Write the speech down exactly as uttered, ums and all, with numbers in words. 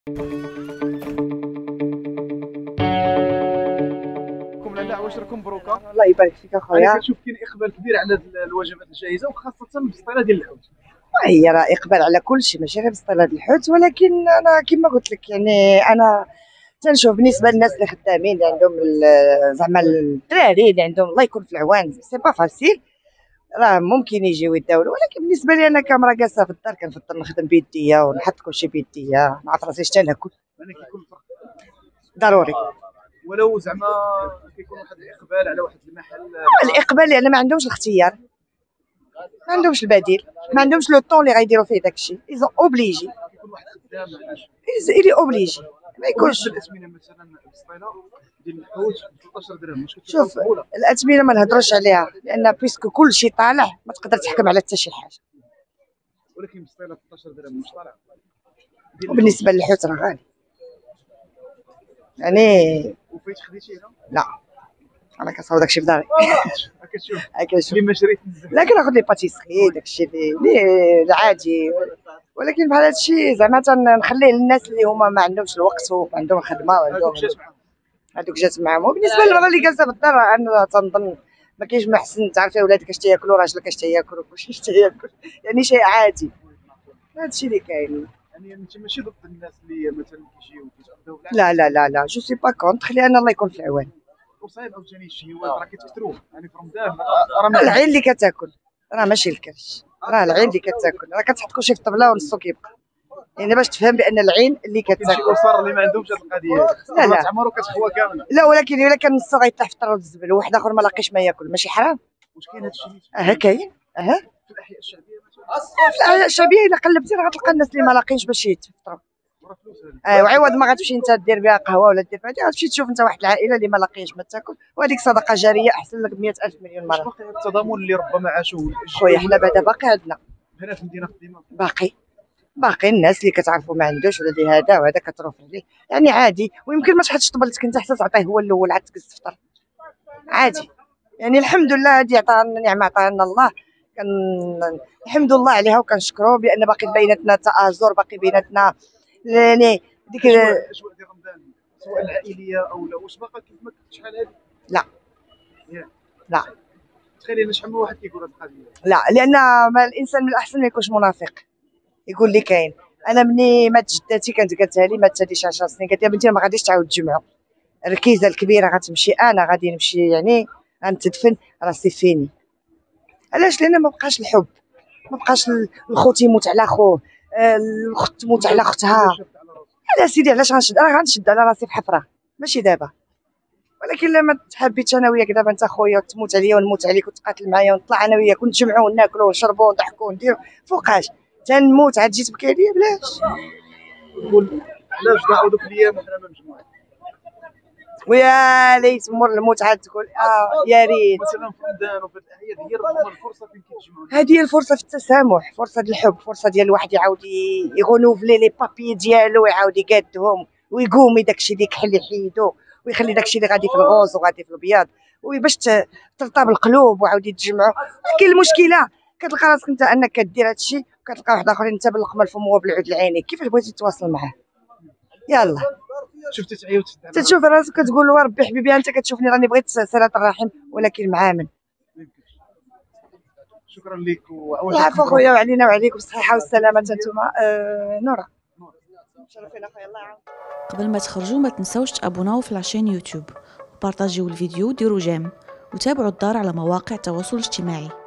لاله واش راكم مبروكه؟ الله يبارك فيك اخويا. انا كنشوف كاين اقبال كبير على الوجبات الجاهزه وخاصه بالسطيله ديال الحوت. هي راه اقبال على كل شيء ماشي غير بالسطيله ديال الحوت، ولكن انا كما قلت لك يعني انا تنشوف بالنسبه للناس اللي خدامين اللي عندهم زعما الدراري اللي عندهم الله يكون في العوان، سي با فاسيل، راه ممكن يجيو يداولوا. ولكن بالنسبه لي انا كامرا جالسه في الدار كنفضل نخدم بيديا ونحط كلشي بيديا، نعرف راسي شتا ناكل. انا كيكون الفرق ضروري. ولو زعما كيكون واحد الاقبال على واحد المحل. الاقبال لان ما عندهمش الاختيار، ما عندهمش البديل، ما عندهمش لو طون اللي غيديروا فيه داكشي، ايزون اوبليجي. كيكون واحد خدام علاش إلي اوبليجي ما يكونش. الاثمنه مثلا السطيله ديال الحوت ثلاثة عشر درهم واش كتشوف؟ شوف الاثمنه ما نهضروش عليها لان بيسكو كلشي طالع ما تقدر تحكم على حتى شي حاجه، ولكن السطيله ثلاثة عشر درهم مش طالع. وبالنسبه للحوت راه غالي يعني. وفايت خديتيها؟ لا انا كنصاوب داكشي في داري. كتشوف كنشوف اللي ما شريت بزاف، لا كناخذ لي باتيسري داكشي اللي العادي، ولكن بحال هادشي زعما تنخليه للناس اللي هما ما عندهمش الوقت وما عندهم خدمه وعندهم هذوك جات معاهم. وبالنسبه للمراه اللي جالسه في الدار انا تنظن ما كاينش ما احسن، تعرفي ولادك اش تياكلوا راجلك اش تياكل وكلشي اش تياكل، يعني شيء عادي. هادشي اللي كاين. يعني انت ماشي ضد الناس اللي مثلا كيجيو كيتغداو بالعافيه؟ لا لا لا لا جو سي با كونتر، لان الله يكون في العوان. وصايب عاوتاني الشهيوات راه كيتكثروا يعني في رمضان راه العين اللي كتاكل راه ماشي الكرش، راه العين اللي كتاكل، راه كتحط كلشي في الطبله ونصو كيبقى، يعني باش تفهم بان العين اللي كتاكل. شي اسر اللي ما عندهمش هذه القضيه لا لا تعمروا كتخوى كامله. لا ولكن الا كان نصو غيطيح في الطرو الزبل وواحد اخر ما لاقيش ما ياكل، ماشي حرام؟ واش كاين هذا الشيء؟ اه كاين، اه في الاحياء الشعبيه مثلا. في الاحياء الشعبيه الا قلبتي راه غتلقى الناس اللي ما لاقينش باش يتفطروا. اه وعوض ما غتمشي انت دير بها قهوه ولا دير بها، غتمشي تشوف انت واحد العائله اللي ما لاقينش ما تاكل، وهذيك صدقه جاريه احسن لك ب مئة ألف مليون مره. باقي هذا التضامن اللي ربما عاشوه خويا حنا بعدا باقي عندنا هنا في المدينه القديمه، باقي باقي الناس اللي كتعرفوا ما عندوش ولا اللي هذا وهذا كتروف عليه، يعني عادي. ويمكن ما تحطش طبلتك انت حتى تعطيه هو الاول عاد تجلس تفطر عادي. يعني الحمد لله هذه عطانا نعمه عطاها لنا الله، كان الحمد لله عليها وكنشكروه بان باقي بيناتنا تآزر، باقي بيناتنا يعني ديك الاجواء ديال رمضان سواء العائليه او لا. واش باقا كيف ما كنت شحال هذه؟ لا لا تخيلي انا شحال من واحد كيقول هذه القضيه. لا لان ما الانسان من الاحسن ما يكونش منافق، يقول لي كاين. انا مني مات جداتي كانت قالتها لي مات هذه شي عشر سنين، قالت لي بنتي ما غاديش تعاود تجمعوا، الركيزه الكبيره غتمشي، انا غادي نمشي يعني غنتدفن راسي فيني. علاش؟ لان ما بقاش الحب، ما بقاش الخوت يموت على خوه، الاخت تموت على اختها. لا سيدي علاش غنشد؟ راه غنشد على راسي في حفره ماشي دابا. ولكن لما تحبيتش انا وياك دابا انت خويا تموت عليا ونموت عليك وتقاتل معايا ونطلع انا وياك ونتجمعوا وناكلوا ونشربوا ونضحكوا ونديروا، فوقاش تنموت عاد تجي تبكي عليا؟ بلاش. نقول علاش ضاعوا دوك الايام وحنا ما مجموعين؟ ويا ليت مر الموت عاد تقول اه يا ريت. مثلا في رمضان وفي الاعياد هي ربما الفرصه فين كيتجمعوا. هذه هي الفرصه في التسامح، فرصه الحب، فرصه ديال الواحد يعاود يغونوفلي لي بابي ديالو ويعاود يقادهم ويقومي داكشي اللي كحل يحيدو ويخلي داكشي اللي غادي في الغوز وغادي في الابيض، وباش ترطب القلوب وعاود يتجمعوا. ولكن المشكله كتلقى راسك انت انك كدير هادشي وكتلقى واحد اخر انت باللقمه الفم وبالعود العيني، كيفاش بغيتي تواصل معاه؟ يلا شفتي تعيط تتشوف راسك كتقول له ربي حبيبي انت كتشوفني راني بغيت صله الرحم ولكن مع من؟ شكرا لك وعواشك. العفو خويا وعلينا وعليكم بالصحه والسلامه. انتما آه نورا شرفينا خويا الله يعاونك. قبل ما تخرجوا ما تنسوش تابوناو في لاشين يوتيوب وبارطاجيو الفيديو وديروا جيم وتابعوا الدار على مواقع التواصل الاجتماعي.